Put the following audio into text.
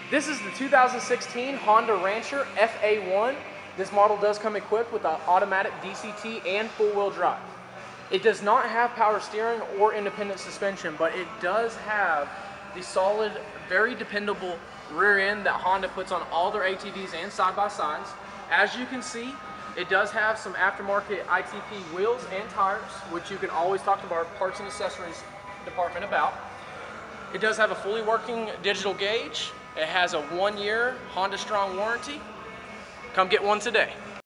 This is the 2016 Honda Rancher FA1. This model does come equipped with an automatic DCT and four-wheel drive. It does not have power steering or independent suspension, but it does have the solid, very dependable rear end that Honda puts on all their ATVs and side-by-sides. As you can see, it does have some aftermarket ITP wheels and tires, which you can always talk to our parts and accessories department about. It does have a fully working digital gauge. It has a 1-year Honda Strong warranty. Come get one today.